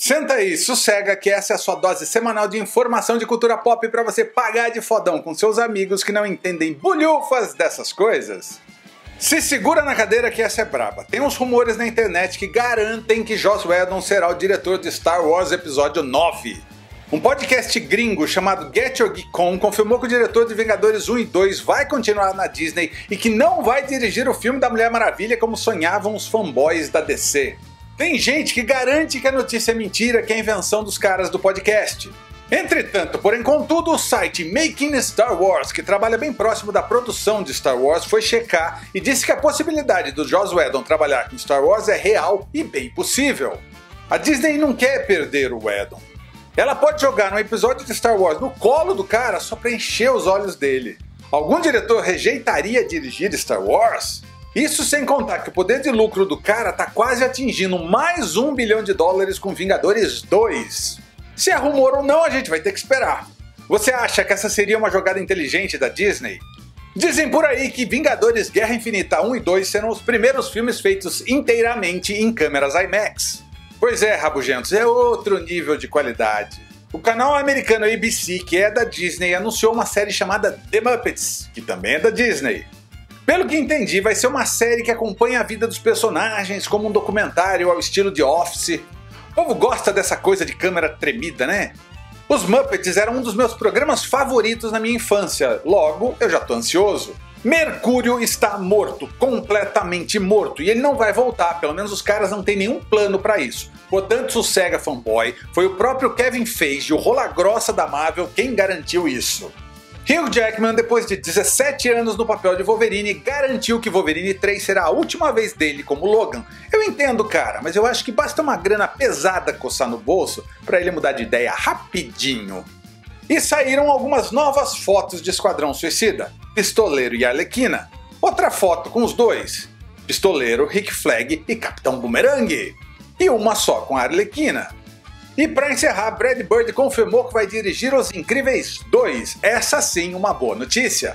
Senta aí, sossega que essa é a sua dose semanal de informação de cultura pop para você pagar de fodão com seus amigos que não entendem bulhufas dessas coisas. Se segura na cadeira que essa é braba. Tem uns rumores na internet que garantem que Joss Whedon será o diretor de Star Wars Episódio 9. Um podcast gringo chamado Get Your Geek On confirmou que o diretor de Vingadores 1 e 2 vai continuar na Disney e que não vai dirigir o filme da Mulher Maravilha como sonhavam os fanboys da DC. Tem gente que garante que a notícia é mentira, que é invenção dos caras do podcast. Entretanto, porém contudo, o site Making Star Wars, que trabalha bem próximo da produção de Star Wars, foi checar e disse que a possibilidade do Joss Whedon trabalhar com Star Wars é real e bem possível. A Disney não quer perder o Whedon. Ela pode jogar um episódio de Star Wars no colo do cara só para encher os olhos dele. Algum diretor rejeitaria dirigir Star Wars? Isso sem contar que o poder de lucro do cara tá quase atingindo mais $1 bilhão com Vingadores 2. Se é rumor ou não, a gente vai ter que esperar. Você acha que essa seria uma jogada inteligente da Disney? Dizem por aí que Vingadores Guerra Infinita 1 e 2 serão os primeiros filmes feitos inteiramente em câmeras IMAX. Pois é, rabugentos, é outro nível de qualidade. O canal americano ABC, que é da Disney, anunciou uma série chamada The Muppets, que também é da Disney. Pelo que entendi, vai ser uma série que acompanha a vida dos personagens como um documentário ao estilo de Office. O povo gosta dessa coisa de câmera tremida, né? Os Muppets eram um dos meus programas favoritos na minha infância, logo eu já tô ansioso. Mercúrio está morto, completamente morto, e ele não vai voltar, pelo menos os caras não têm nenhum plano pra isso. Portanto, sossega fanboy, foi o próprio Kevin Feige, o rola grossa da Marvel, quem garantiu isso. Hugh Jackman, depois de 17 anos no papel de Wolverine, garantiu que Wolverine 3 será a última vez dele como Logan. Eu entendo, cara, mas eu acho que basta uma grana pesada coçar no bolso pra ele mudar de ideia rapidinho. E saíram algumas novas fotos de Esquadrão Suicida, Pistoleiro e Arlequina. Outra foto com os dois, Pistoleiro, Rick Flag e Capitão Boomerang. E uma só com a Arlequina. E para encerrar, Brad Bird confirmou que vai dirigir Os Incríveis 2, essa sim uma boa notícia.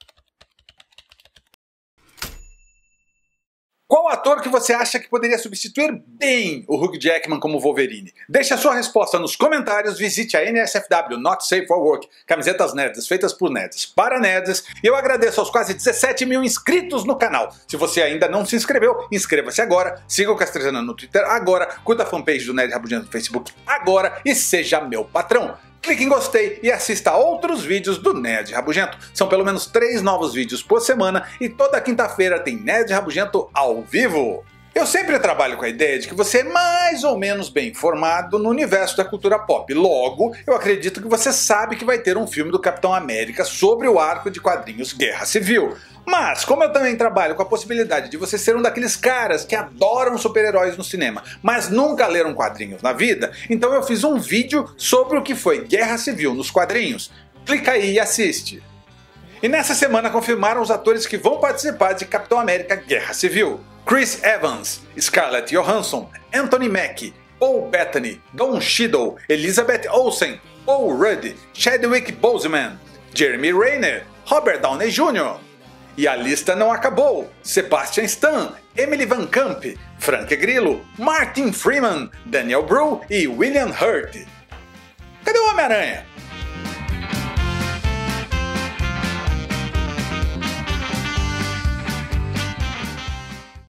Qual ator que você acha que poderia substituir bem o Hugh Jackman como Wolverine? Deixe a sua resposta nos comentários, visite a NSFW Not Safe for Work, camisetas nerds feitas por nerds para nerds, e eu agradeço aos quase 17 mil inscritos no canal. Se você ainda não se inscreveu, inscreva-se agora, siga o Castrezana no Twitter agora, curta a fanpage do Nerd Rabugento no Facebook agora e seja meu patrão. Clique em gostei e assista a outros vídeos do Nerd Rabugento. São pelo menos 3 novos vídeos por semana e toda quinta-feira tem Nerd Rabugento ao vivo. Eu sempre trabalho com a ideia de que você é mais ou menos bem informado no universo da cultura pop. Logo, eu acredito que você sabe que vai ter um filme do Capitão América sobre o arco de quadrinhos Guerra Civil. Mas, como eu também trabalho com a possibilidade de você ser um daqueles caras que adoram super-heróis no cinema, mas nunca leram quadrinhos na vida, então eu fiz um vídeo sobre o que foi Guerra Civil nos quadrinhos. Clica aí e assiste. E nessa semana confirmaram os atores que vão participar de Capitão América Guerra Civil. Chris Evans, Scarlett Johansson, Anthony Mackie, Paul Bettany, Don Cheadle, Elizabeth Olsen, Paul Rudd, Chadwick Boseman, Jeremy Renner, Robert Downey Jr. E a lista não acabou. Sebastian Stan, Emily Van Camp, Frank Grillo, Martin Freeman, Daniel Bru e William Hurt. Cadê o Homem-Aranha?